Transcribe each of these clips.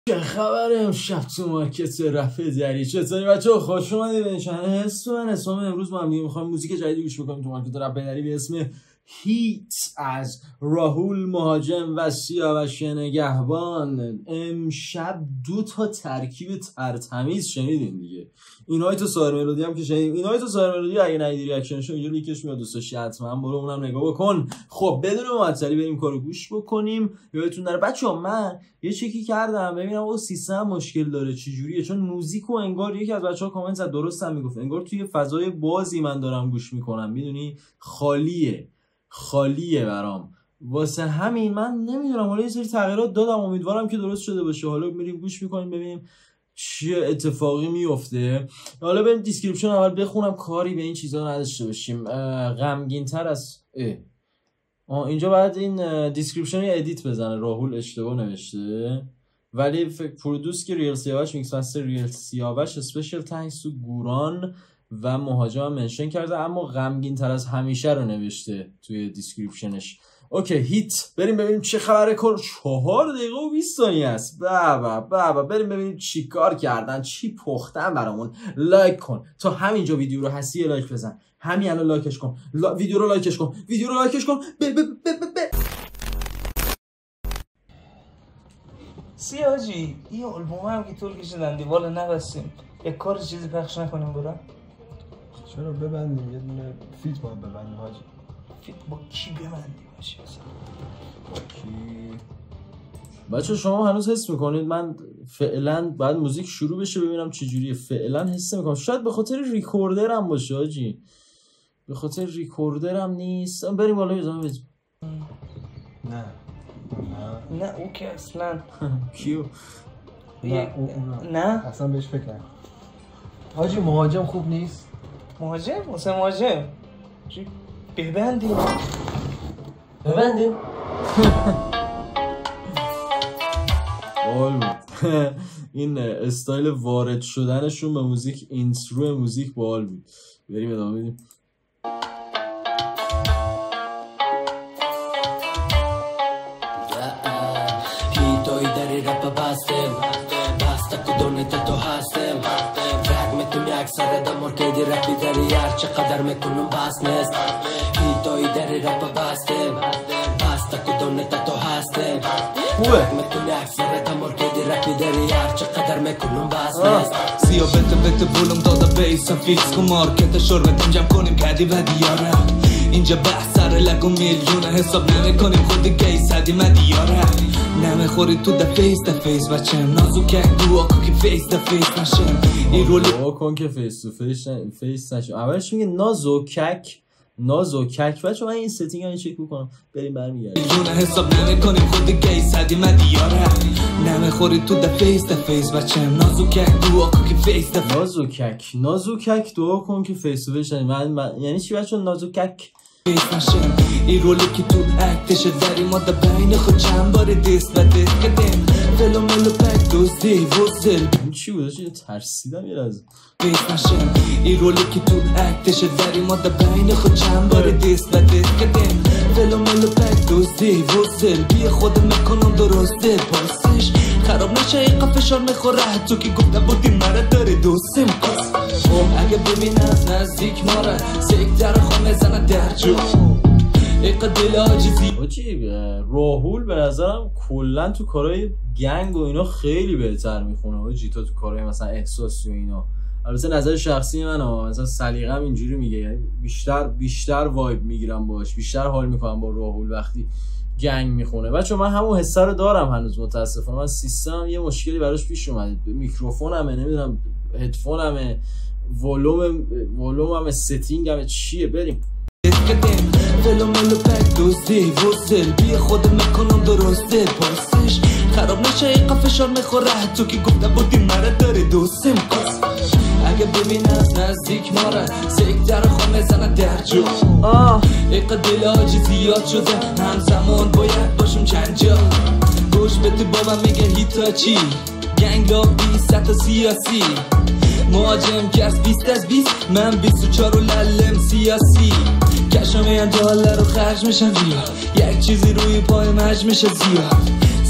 چه خبره امشب تو مارکت رپ دری؟ چطوری بچه‌ها؟ خوش اومدید به چنل اسم امروز ما هم میخوایم موزیک جدیدی گوش بکنیم تو مارکت رپ دری به اسم هیت از راهول مهاجم و سیاوش نگهبان. امشب 2 تا ترکیب ترتمیز شنیدین دیگه. اینهای تو سایر ملودی هم که شنیدیم. اینهای تو سایر ملودی اگه ندیدی ریاکشنشو اینجا لینکش میاد دوست داشتی حتما برو اونم نگاه بکن. خب بدون معطلی بریم کارو گوش بکنیم. یادتون نره بچه‌ها من یه چکی کردم ببینم اون سیستم مشکل داره چه جوریه، چون موزیکو انگار یکی از بچه‌ها کامنت زد درستم میگفت انگار توی فضای بازی من دارم گوش میکنم، میدونی خالیه برام. واسه همین من نمیدونم، حالا یه سری تغییرات دادم، امیدوارم که درست شده باشه. حالا میریم گوش میکنیم ببینیم چه اتفاقی میفته. حالا بریم دیسکریپشن اول بخونم کاری به این چیزا نداشته باشیم. غمگین تر از اینجا بعد این دیسکریپشن یه ادیت بزنه. راهول اشتباه نوشته ولی پرودوس که ریل سیاوش، میکس مستر ریل سیاوش، اسپیشال تانکس تو گوران و مهاجم منشن کرده، اما غمگین تر از همیشه رو نوشته توی دیسکریپشنش. اوکی هیت، بریم ببینیم چه خبره. 4 دقیقه و 20 ثانیه است. بابا بریم ببینیم چی کار کردن، چی پختن برامون. لایک کن تا همینجا ویدیو رو هستی، لایک بزن همین الان، لایکش کن، ویدیو رو لایکش کن. سیاجی این آلبوم هم که طول کشیدن دیوالا نبستیم، یک کار چیزی پخش نکنیم برا؟ چرا ببندیم، یه دونه فیت با ببندیم حاجی. فیت با کی ببندیم حاجی اصلا؟ با کی؟ بچه شما هنوز حس میکنید من فعلا بعد موزیک شروع بشه ببینم چه جوریه؟ فعلا حس میکنم شاید به خاطر ریکوردرم باشه حاجی، به خاطر ریکوردرم نیست. بریم بالا بزنم نه او که اصلا کیو؟ نه اصلا بهش فکر نکن حاجی. مهاجم خوب نیست. مهاجم چی؟ ببندیم این استایل وارد شدنشون به موزیک، اینترو موزیک باحال بود. بریم ادامه بدیم. اکثر دمار که دی رپی داری هر چقدر میکنم بس نیست. هیتایی داری رپ بستیم بسته کدونه تا تو هستیم. میکنی اکثر دمار که دی رپی داری هر چقدر میکنم بس نیست. سیا بته بولم داده بیسم فیکس کن مارکت شربتم جمع کنیم کدی و دیاره. اینجا بحث سر لگو میلیونه حساب نمیکنیم خود گی صدی مدیاره. نمیخوری تو د فیس بچم نازوکه دعا کن که فیس نشم. این رولی دعا کن که فیس نشم. اولش میگه نازوکک بچه من این ستینگ رو چک بکنم بریم برمیگردیم. جون حساب نمیکنیم خود گی صدی مدیاره. نمیخوری تو د فیس بچم نازوکه دعا کن که فیس نازوکک دعا کن که فیس نشم. یعنی چی بچه نازوکک؟ نشم. این رولی که تو اکتش داری ما دا بین خود چند بار دیست و دیست کدیم فلو ملو پک دوستی وزل. این چی بود؟ چی ترسیدم یه لحظه. نشم. این رولی که تو اکتش داری ما دا بین خود چند بار دیست و دیست کدیم فلو ملو پک دوستی وزل. بی خود میکنم درسته پاسش خراب نشه ایقا فشار میخوره. تو که گفته بودی مرا داری دوستیم کس. اگه ببین از نزدیک ماره سیکتر خونه زنه در جو ایقا دل آجیزی. راهول به نظرم کلن تو کارهای گنگ و اینا خیلی بهتر میخونه حاجی تا تو کارهای مثلا احساسی و اینا. البته نظر شخصی منه، مثلا سلیقه‌م اینجوری میگه، یعنی بیشتر وایب میگیرم باش، بیشتر حال میکنم با راهول وقتی گنگ میخونه. بچه من همون حسه رو دارم هنوز متاسفانه. من سیستم یه مشکلی براش پیش اومده، میکروفونمه، نمیدونم هدفونمه، ولوممه، ستینگمه، چیه. بریم فلو ملو پک دوستی وزل. بی خود میکنم درسته پاسش خراب نشه ایقا فشار میخوره. تو که گفته بودی مرا داری دوستیم کس. اگه ببین از نزدیک ماره سیکتر خونه زنه در جو ایقا دل آجی زیاد شده همزمان باید باشم چند جا. گوش بده بابا میگه هیتاچی گنگ لابی سطح سیاسی مهاجم کرس 20 از 20 من 24 و للم سیاسی. کشم $1 رو خرج میشن زیاد یک چیزی روی پای مج میشه زیاد.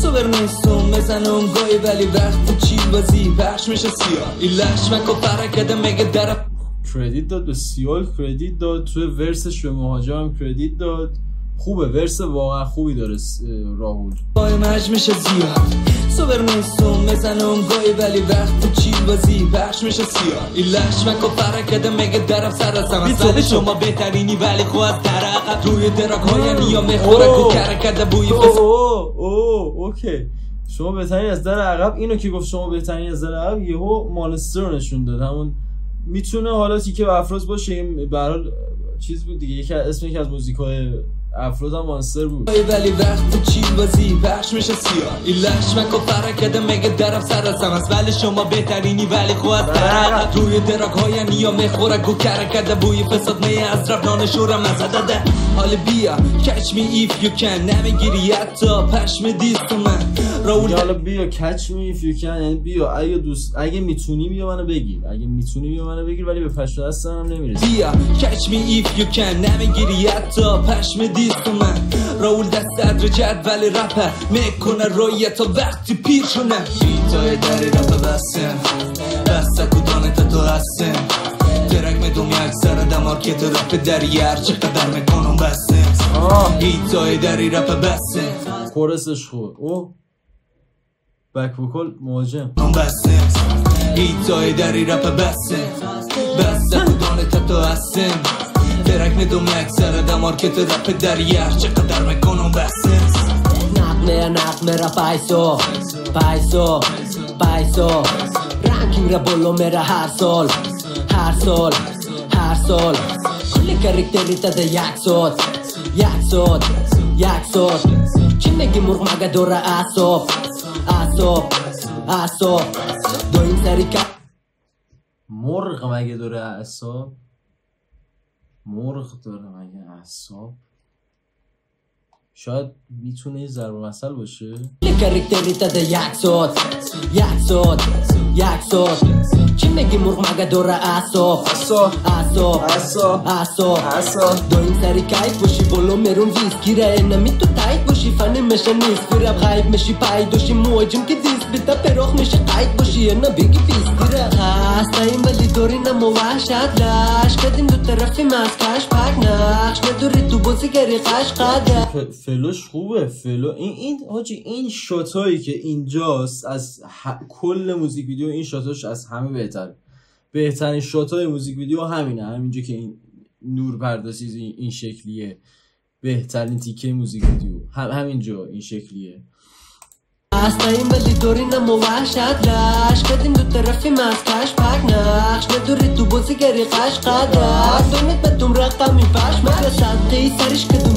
صبر نیستم بزنم گاهی ولی وقتی چی بازی پخش میشه سیاه این لشمک و پرکده مگه درم کردیت داد به سیال، کردیت داد توی ورسش به مهاجم کردیت داد. خوبه ورس واقعا خوبی داره راهول. گاهی مج میشه زیاد صبر نیستم بزنم گاهی ولی وقتی چی بازی پخش میشه سیاه این لشمک و پرکده مگه درم سر رسم از ولی شما بهترینی ولی خود از درقب روی دراک های نیا میخوره کو کرکده بوی فس اوکی شما بهترین از در عقب. اینو که گفت شما بهترین از در عقب یهو مانستر رو نشون داد. همون میتونه حالا تیکه و افراز باشه. این برحال چیز بود دیگه، اسم یکی از موزیکای افراد هم مانستر بود. ولی وقتی چی بازی پخش میشه سیاه این لشمک و پرکده مگه درم سر رسم از ولی شما بهترینی ولی خود از درقب روی دراک های نیا میخوره گو کرکده بوی فساد می از رب نانشورم نزده حال بیا catch me if you can نمیگیری حتی پشم دیست من راول حالا بیا catch me if you can یعنی بیا اگه میتونی بیا منو بگیر، اگه میتونی بیا منو بگیر ولی به پشم دستم هم نمیرسی. بیا catch me if you can نمیگیری حتی پشم دیست من راول دست صدر جدول رپر میکنه رویه تا وقتی پیر شونه بیتای دری رپ بسن بسته کدانت تو هستن درک میدوم یک سر دمارکت رپ دری هرچه قدر میکنم بسن بیتای دری رپ بسن کورسش خود او بک وکل مهاجم بسن بیتای دری رپ بسن بسته کدانت تو هستن درک میدوم یک سر دمارکت رپ دری هرچه قدر میکنم بسن نقمه را پایسو رنکینگ را بولو میره هر سال کلی کرکتری تده یک ساد چی میگی مرغ مگه دوره اعصاب دو این سری که مرغ مگه دوره اعصاب شاید میتونه ضرب مثل باشه. کرکتری تده یک ساد چی میگی مرغ مگه دوره اعصاب دو این سری کیف باشی بولو میرون ویسکیره نمی تو تایت باشی فنی میشه نیست فرب غیب میشی پای دوشی موجم که دیست بیتا پروخ میشه قید باشی نه بگی ویسکیره هستا این ولی دوری نمو وحشت لش کدیم دو طرفی ماسکش پاک نقش ندوری تو بازی گری قش قده فلوش خوبه. فلو این شاتایی که اینجاست از کل موزیک ویدیو این شاتاش از همه بهترین شاتای موزیک ویدیو همینجا که این نور پردازی این شکلیه. بهترین تیکه موزیک ویدیو همینجا این شکلیه. هستا این ولی دوری نمو وحشت لش کدیم دو طرفی ماسکش پاک نقش ندوری تو بازی گری قش قده دونت بدوم رقمی پش مگه صدقی سرش کدوم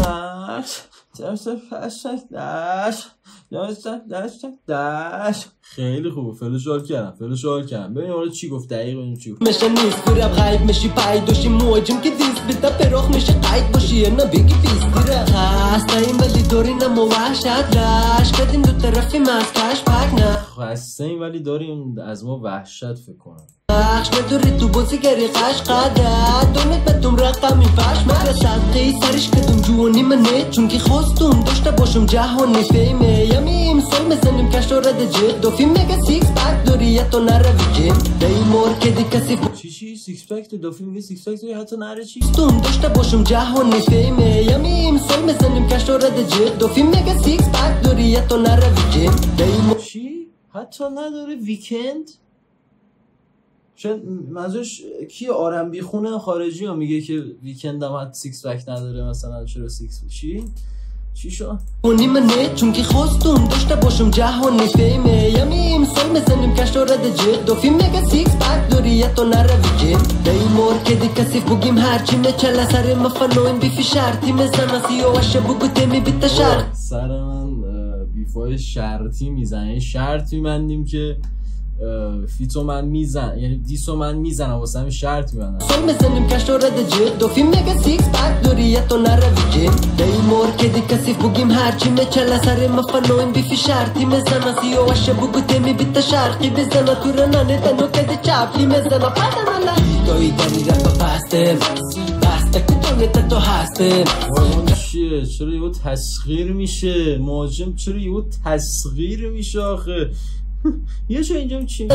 خیلی خوب. فلوش حال کردم ببینیم حالا چی گفت دقیق. ببینیم چی گفت. میشه نیست فرب غیب میشی پای دوشی موجم که دیست بیتا پروخ میشه قید باشی نه بگی بیستیره هستا این ولی دوری نمو وحشت لش کدیم دو طرفی ماسکش پاک نه خسته این ولی داریم از ما وحشت فکر کنم بخش ندوری تو بازی گری قش قده دونت بدوم رقمی پش مگه صدقی سرش کدوم جوانی منه چون که خواستم داشته باشم جهانی فیمه یمی امسال میزنیم کشورد جد دو فیلم مگه سیکس پک دوری یا تو نروی جیم دی مور که دی کسی چی سیکس پک تو دو فیلم میگه سیکس پک دوری حتی نره چی دوم داشته باشم جهانی فیمه یمی امسال میزنیم کشورد جد دو فیلم مگه سیکس پک دوری یا تو نروی جیم دی مور چی حتی نداره ویکند شاید منظورش کی آرنبی خونه خارجی ها میگه که ویکند هم حتی سیکس پک نداره مثلا چرا سیکس چی شو؟ اونی منه چون که خواستم داشته باشم جهانی فیمه یمی امسال میزنیم کشورد جد دو فیلم مگه سیکس پک دوری یا تو نروی جیم دی مور که دی کسی بگیم هرچی میچله سر مفنوین بیفی شرطی میزنه سیاوشه بگو تمی بیتا شرط سر من بیفای شرطی میزنه شرط میبندیم که فیتو من میزن یعنی دیسو من میزنم واسه همین شرط میبندم سال میزنیم کشورد جد دو فیلم مگه سیکس پک دوری یا تو نروی جیم دی مور که دی کسی بگیم هرچی میچله سر مفنوین بیفی شرطی میزنه سیاوشه بگو تمی بیتا شرقی بزنه تو رنانه دنو که دی چپلی میزنه پدنالا توی دنی رفا بستم basta che donne تو هستم چیه؟ چرا یهو تسخیر میشه؟ مهاجم چرا یهو تسخیر میشه آخه؟ یه چه اینجا چی؟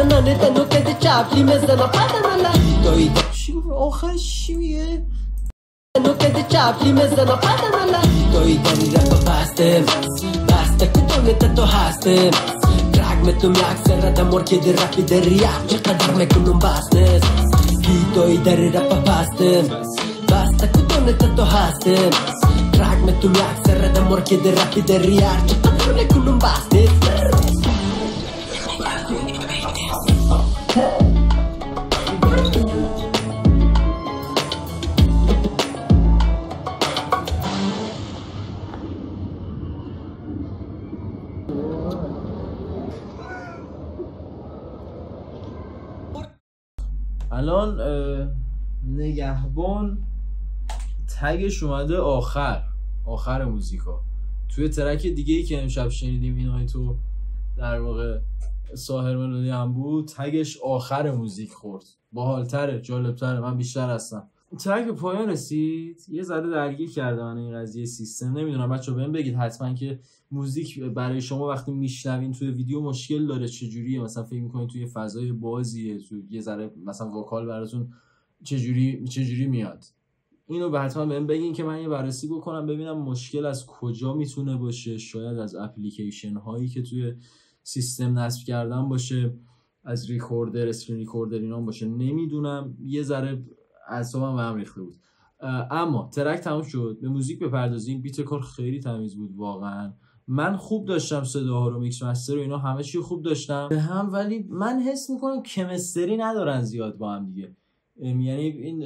چی گفت آخرش چی میگه؟ توی داری رپ بستم بسته که دونه تو هستم ترک میتونم یک سر دمار که در رپی در ریاب چقدر میکنم بستم توی داری رپ بستم بسته که دونه تو هستم ترک میتونم یک سر دمار که در رپی در ریاب چقدر میکنم بستم الان نگهبان تگش اومده آخر موزیکا. توی ترک دیگه ای که امشب شنیدیم اینای تو در واقع ساحر ملودی هم بود، تگش آخر موزیک خورد. باحالتره، جالبتره، من بیشتر هستم. ترک پایان رسید، یه ذره درگیر کرده من این قضیه سیستم. نمیدونم بچه‌ها بهم بگید حتما که موزیک برای شما وقتی میشنوین توی ویدیو مشکل داره چجوریه؟ مثلا فکر می‌کنید توی فضای بازیه، توی یه ذره مثلا وکال براتون چجوری میاد؟ اینو به حتما بهم بگین که من یه بررسی بکنم ببینم مشکل از کجا میتونه باشه. شاید از اپلیکیشن هایی که توی سیستم نصب کردن باشه، از ریکوردر، اسکرین ریکوردر اینا باشه، نمیدونم. یه ذره اعصابم به هم ریخته بود. اما ترک تموم شد، به موزیک بپردازیم. بیت کار خیلی تمیز بود واقعا. من خوب داشتم صداها رو، میکس مستر و اینا همه چی خوب داشتم به هم، ولی من حس میکنم کمستری ندارن زیاد با هم دیگه. یعنی این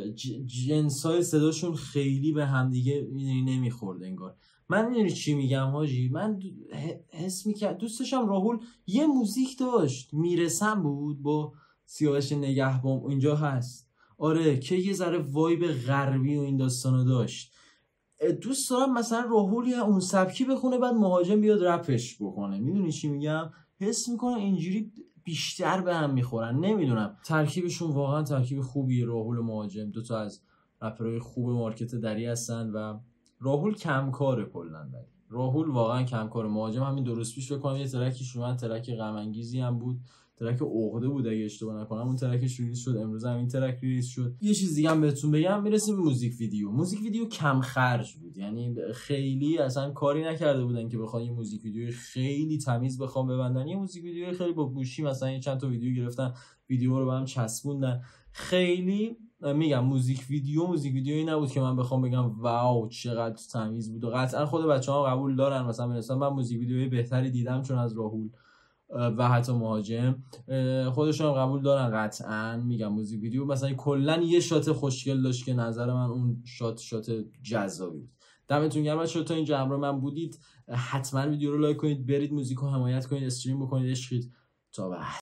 جنسای صداشون خیلی به هم دیگه نمیخورد انگار. من میدونی چی میگم حاجی؟ من حس میکرد دوستشم راهول یه موزیک داشت، میرسم بود با سیاوش نگهبان اینجا هست. آره که یه ذره وایب غربی و این داستانو داشت. دوست دارم مثلا راهول یا اون سبکی بخونه بعد مهاجم بیاد رپش بکنه. میدونی چی میگم؟ حس میکنم اینجوری بیشتر به هم میخورن. نمیدونم، ترکیبشون واقعا ترکیب خوبیه. راهول و مهاجم دوتا از رپرهای خوب مارکت دری هستن و راهول کم کاره کلا. راهول واقعا کم کاره. مهاجم همین درست پیش بکنم یه ترکیش اومد، ترک غم انگیزی هم بود، ترک عقده بود اگه اشتباه نکنم. اون ترکش ریلیز شد امروز، هم این ترک ریلیز شد. یه چیز دیگه هم بهتون بگم، میرسیم به موزیک ویدیو کم خرج بود. یعنی خیلی اصلا کاری نکرده بودن که بخوان یه موزیک ویدیو خیلی تمیز بخوام ببندن. یه موزیک ویدیو خیلی با گوشی مثلا این چند تا ویدیو گرفتن، ویدیو رو به هم چسبوندن. خیلی میگم موزیک ویدیویی نبود که من بخوام بگم واو چقدر تمیز بود. و قطعا خود بچه‌ها قبول دارن. مثلا من موزیک ویدیوی بهتری دیدم چون از راهول و حتی مهاجم خودشون هم قبول دارن. قطعا میگم موزیک ویدیو مثلا کلا یه شات خوشگل داشت که نظر من اون شات جذابی بود. دمتون گرم بچه‌ها تا اینجا همراه من بودید. حتما ویدیو رو لایک کنید، برید موزیک رو حمایت کنید، استریم بکنید، عشقید. تا بعد.